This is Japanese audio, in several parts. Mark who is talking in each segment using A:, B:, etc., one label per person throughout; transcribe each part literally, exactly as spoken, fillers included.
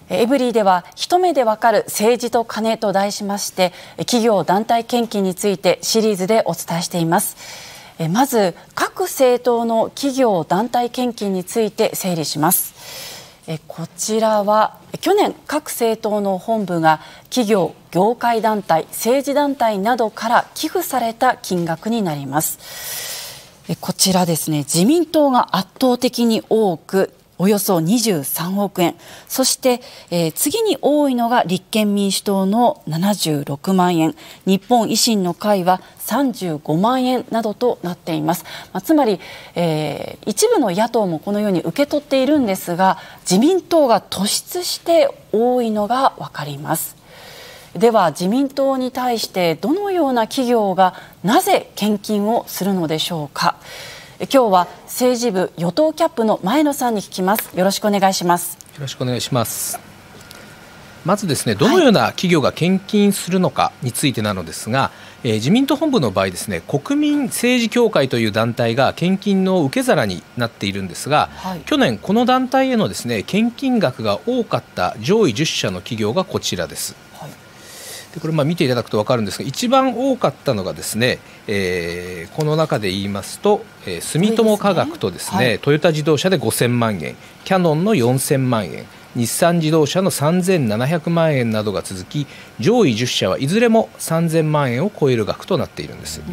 A: エブリィでは一目でわかる政治とカネと題しまして企業団体献金についてシリーズでお伝えしています。まず各政党の企業団体献金について整理します。こちらは去年各政党の本部が企業、業界団体、政治団体などから寄付された金額になります。こちらですね、自民党が圧倒的に多くおよそにじゅうさんおくえん、そして、えー、次に多いのが立憲民主党のななじゅうろくまんえん、日本維新の会はさんじゅうごまんえんなどとなっています。まあ、つまり、えー、一部の野党もこのように受け取っているんですが、自民党が突出して多いのが分かります。では自民党に対してどのような企業がなぜ献金をするのでしょうか。今日は政治部与党キャップの前野さんに聞きます。よろしくお願いします。
B: よろしくお願いします。まずですね、どのような企業が献金するのかについてなのですが、えー、自民党本部の場合ですね、国民政治協会という団体が献金の受け皿になっているんですが、はい、去年この団体へのですね、献金額が多かった上位じゅっしゃの企業がこちらです。でこれまあ見ていただくと分かるんですが、一番多かったのがですね、えー、この中で言いますと、えー、住友化学とですね、はい、トヨタ自動車でごせんまんえん、キヤノンのよんせんまんえん、日産自動車のさんぜんななひゃくまんえんなどが続き、上位じゅっしゃはいずれもさんぜんまんえんを超える額となっているんです。
A: うん、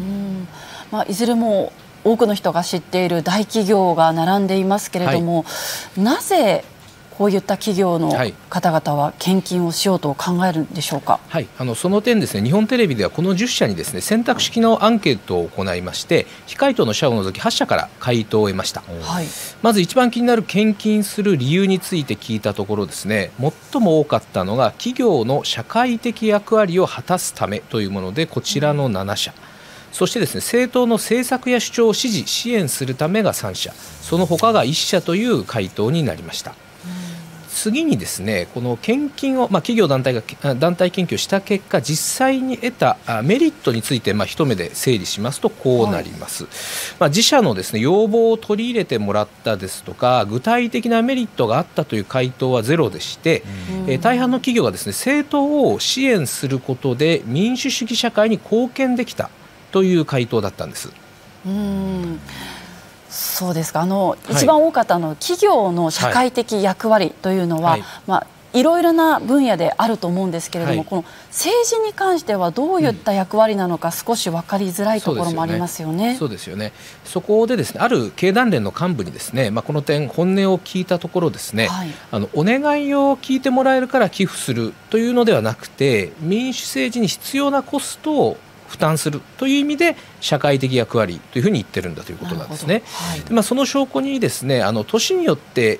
A: まあ、いずれも多くの人が知っている大企業が並んでいますけれども、はい、なぜこういった企業の方々は献金をしようと考えるんでしょうか。
B: はい、あのその点ですね、日本テレビではこのじゅっしゃにですね、選択式のアンケートを行いまして、非回答の社を除きはっしゃから回答を得ました。はい、まず一番気になる献金する理由について聞いたところですね、最も多かったのが企業の社会的役割を果たすためというもので、こちらのななしゃ、そしてですね、政党の政策や主張を支持支援するためがさんしゃ、その他がいっしゃという回答になりました。次にですね、この献金を、まあ、企業団体が団体献金をした結果、実際に得たメリットについて、まあ、一目で整理しますとこうなります。はい、まあ、自社のですね、要望を取り入れてもらったですとか、具体的なメリットがあったという回答はゼロでして、えー、大半の企業がですね、政党を支援することで民主主義社会に貢献できたという回答だったんです。
A: うーん、そうですか。あの、はい、一番多かったの企業の社会的役割というのは、はい、まあ、いろいろな分野であると思うんですけれども、はい、この政治に関してはどういった役割なのか、少し分かりづらいところもありますよね。
B: そうですよね。そこでですね、ある経団連の幹部にですね、まあ、この点本音を聞いたところですね、はい、あのお願いを聞いてもらえるから寄付するというのではなくて、民主政治に必要なコストを負担するという意味で社会的役割というふうに言ってるんだということなんですね。はい、でまあ、その証拠にですね、あの年によって、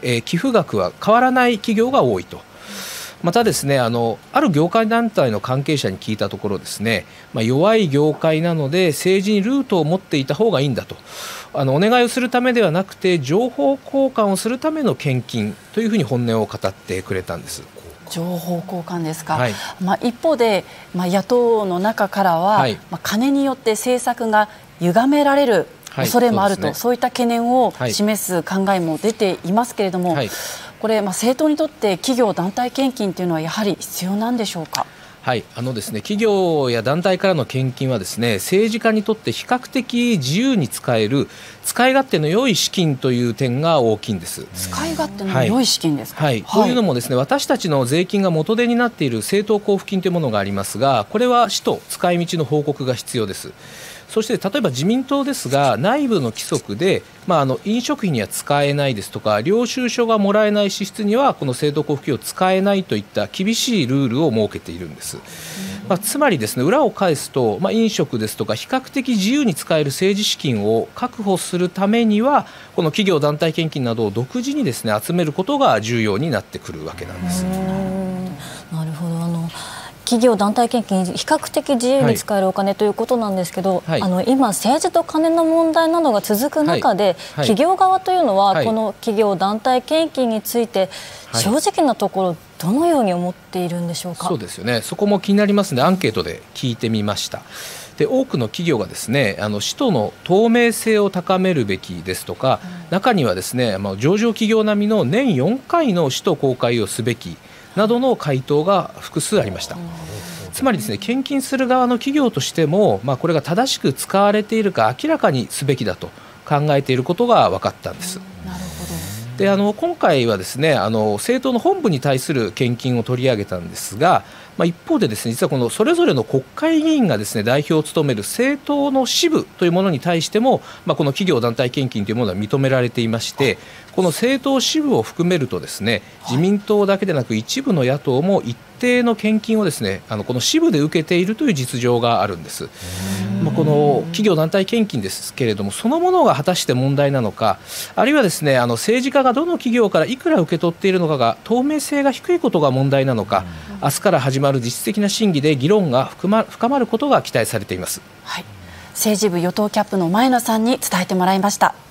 B: えー、寄付額は変わらない企業が多いと。またですね、あのある業界団体の関係者に聞いたところですね、まあ、弱い業界なので政治にルートを持っていた方がいいんだと、あのお願いをするためではなくて情報交換をするための献金というふうに本音を語ってくれたんです。
A: 情報交換ですか。はい、まあ、一方で、まあ、野党の中からは、はい、まあ、金によって政策が歪められる恐れもあると、はい、そうですね、そういった懸念を示す考えも出ていますけれども、はい、これ、まあ、政党にとって企業団体献金というのはやはり必要なんでしょうか。
B: はい、あのですね、企業や団体からの献金はですね、政治家にとって比較的自由に使える使い勝手の良い資金という点が大きいんです。
A: 使い勝手の良い資金ですか。
B: はいはい、というのもですね、私たちの税金が元手になっている政党交付金というものがありますが、これは使途使い道の報告が必要です。そして例えば自民党ですが、内部の規則で、まあ、あの飲食費には使えないですとか、領収書がもらえない支出にはこの政党交付金を使えないといった厳しいルールを設けているんです。まあ、つまりですね、裏を返すと、まあ、飲食ですとか比較的自由に使える政治資金を確保するためには、この企業団体献金などを独自にですね、集めることが重要になってくるわけなんです。
C: なるほど。あの企業団体献金、比較的自由に使えるお金ということなんですけど、はい、あの今政治と金の問題などが続く中で、はいはい、企業側というのは、はい、この企業団体献金について正直なところどのように思っているんでしょうか。
B: そうですよね、そこも気になりますのでアンケートで聞いてみました。で多くの企業がですね、あの使途の透明性を高めるべきですとか、うん、中にはですね、まあ、上場企業並みの年よんかいの使途公開をすべきなどの回答が複数ありました。つまりですね、献金する側の企業としても、まあ、これが正しく使われているか明らかにすべきだと考えていることが分かったんです。
A: なるほど。
B: であの今回はですね、あの政党の本部に対する献金を取り上げたんですが、まあ、一方でですね、実はこのそれぞれの国会議員がですね代表を務める政党の支部というものに対しても、まあ、この企業団体献金というものは認められていまして、この政党支部を含めるとですね、自民党だけでなく一部の野党も一定の献金をですね、あのこの支部で受けているという実情があるんです。まあ、この企業団体献金ですけれども、そのものが果たして問題なのか、あるいはですね、あの政治家がどの企業からいくら受け取っているのかが透明性が低いことが問題なのか、明日から始まる実質的な審議で議論が深ま、深まることが期待されています。
A: はい、政治部与党キャップの前野さんに伝えてもらいました。